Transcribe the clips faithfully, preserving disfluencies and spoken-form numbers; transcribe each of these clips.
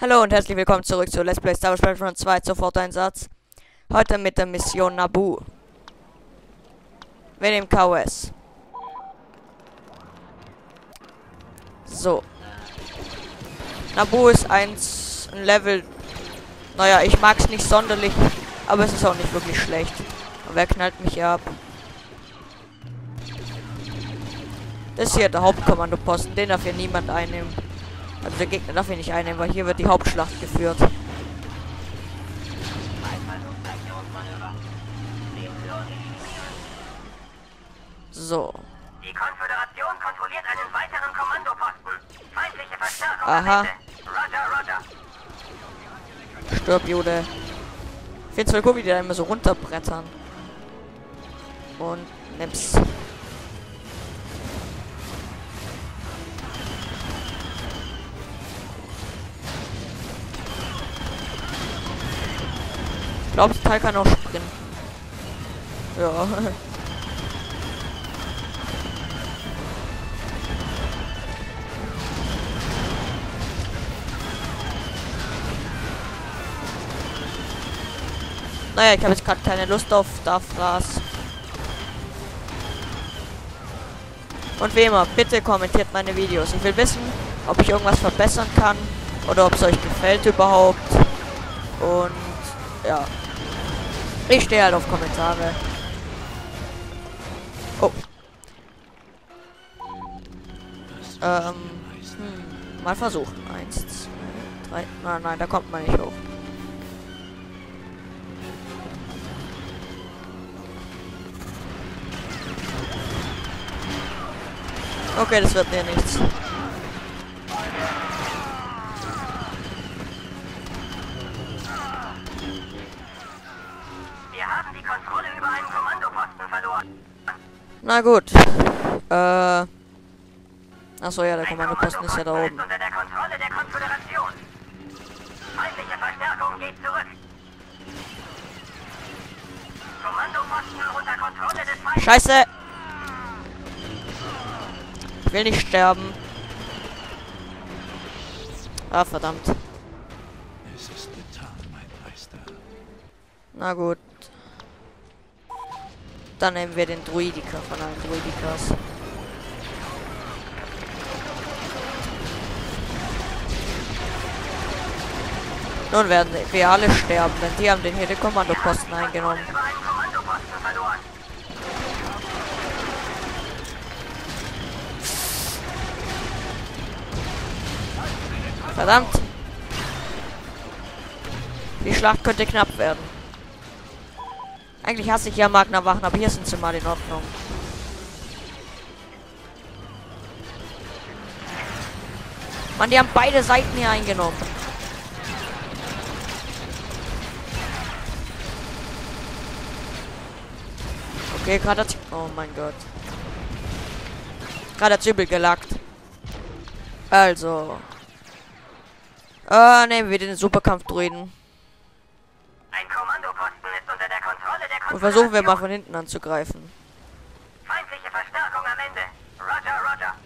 Hallo und herzlich willkommen zurück zu Let's Play Star Wars Battlefront zwei Soforteinsatz. Heute mit der Mission Naboo. Wir nehmen K O S. So. Naboo ist eins, ein Level. Naja, ich mag es nicht sonderlich, aber es ist auch nicht wirklich schlecht. Und wer knallt mich hier ab? Das ist hier der Hauptkommandoposten, den darf hier niemand einnehmen. Also der Gegner darf ihn nicht einnehmen, weil hier wird die Hauptschlacht geführt. So. Die Konföderation kontrolliert einen weiteren Kommandoposten. Feindliche Verstärkung. Aha. Roger, Roger. Stirb, Jude. Ich find's voll cool, wie die da immer so runterbrettern. Und nimm's. Ich glaube, das Teil kann auch sprinten. Ja. Naja, ich habe jetzt gerade keine Lust auf Darfras. Und wie immer, bitte kommentiert meine Videos. Ich will wissen, ob ich irgendwas verbessern kann oder ob es euch gefällt überhaupt. Und ja. Ich stehe halt auf Kommentare. Oh. Ähm. Hm, mal versuchen. Eins, zwei, drei. Nein, nein, da kommt man nicht hoch. Okay, das wird mir nichts. Wir haben die Kontrolle über einen Kommandoposten verloren. Na gut. Äh. Achso, ja, der Ein Kommandoposten ist ja da oben. unter der Kontrolle der Konföderation. Feindliche Verstärkung geht zurück. Kommandoposten unter Kontrolle des Feindes. Scheiße! Ich will nicht sterben. Ah, verdammt. Es ist getan, mein Meister. Na gut. Dann nehmen wir den Druidika von allen Druidikas. Nun werden wir alle sterben, denn die haben den hier den Kommandoposten eingenommen. Über einen Kommandoposten verloren. Verdammt! Die Schlacht könnte knapp werden. Eigentlich hasse ich ja Magna-Wachen, aber hier sind sie mal in Ordnung. Mann, die haben beide Seiten hier eingenommen. Okay, gerade hat... Oh mein Gott. Gerade hat's übel gelackt. Also... Äh, nehmen wir den Superkampf-Druiden. Ein Kommandoposten ist unter der Kontrolle der Konföderation. Und versuchen wir mal von hinten anzugreifen. Feindliche Verstärkung am Ende. Roger, Roger.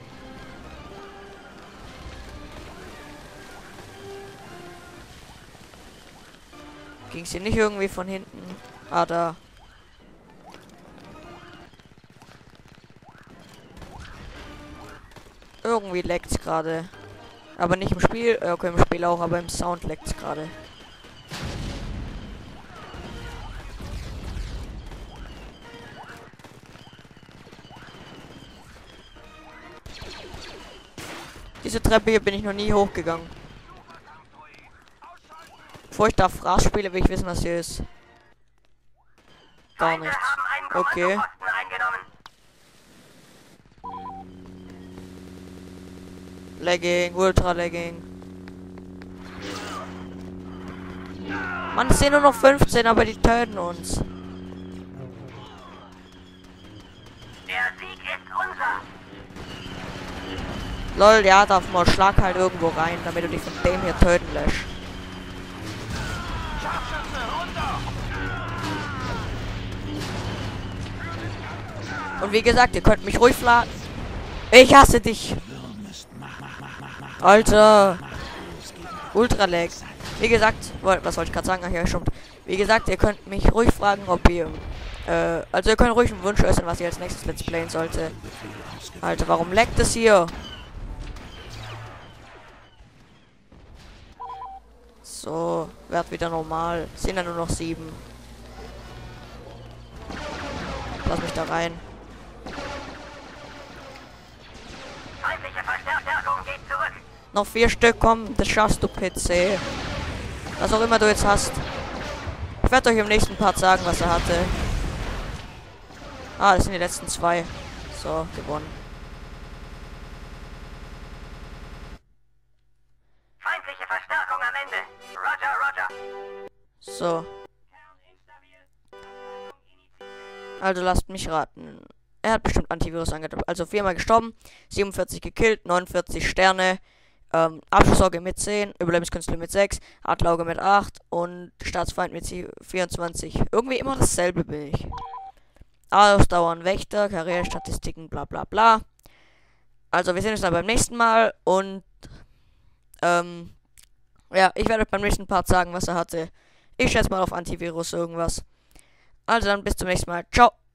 Ging's hier nicht irgendwie von hinten? Ah, da. Irgendwie leckt's gerade. Aber nicht im Spiel. äh, Okay, im Spiel auch, aber im Sound leckt's gerade. Diese Treppe hier bin ich noch nie hochgegangen. Bevor ich da Fraß spiele, will ich wissen, was hier ist. Gar Feinde nichts. haben einen Okay. Kommandoposten eingenommen. Lagging, Ultra Lagging. Mann, es sind nur noch fünfzehn, aber die töten uns. Der Sieg ist unser. Lol, ja, darf mal schlag halt irgendwo rein, damit du dich von dem hier töten lässt. Und wie gesagt, ihr könnt mich ruhig flagen. Ich hasse dich. Alter. Ultra Lag. Wie gesagt, woll- was wollte ich gerade sagen? Ach ja, stimmt. Wie gesagt, ihr könnt mich ruhig fragen, ob ihr, äh, also ihr könnt ruhig einen Wunsch äußern, was ihr als nächstes Let's Playen sollte. Alter, warum laggt es hier? So, wird wieder normal. Es sind ja nur noch sieben. Lass mich da rein. Feindliche Verstärkung geht zurück. Noch vier Stück, komm, das schaffst du, P C. Was auch immer du jetzt hast. Ich werde euch im nächsten Part sagen, was er hatte. Ah, das sind die letzten zwei. So, gewonnen. Feindliche Verstärkung am Ende. Roger, Roger. So. Also lasst mich raten. Er hat bestimmt Antivirus angetippt. Also viermal gestorben, siebenundvierzig gekillt, neunundvierzig Sterne, ähm, Abschlussauge mit zehn, Überlebenskünstler mit sechs, Adlerauge mit acht und Staatsfeind mit vierundzwanzig. Irgendwie immer dasselbe bin ich. Ausdauern, Wächter, Karrierestatistiken, bla bla bla. Also wir sehen uns dann beim nächsten Mal und ähm, ja, ich werde euch beim nächsten Part sagen, was er hatte. Ich schätze mal auf Antivirus irgendwas. Also dann bis zum nächsten Mal. Ciao.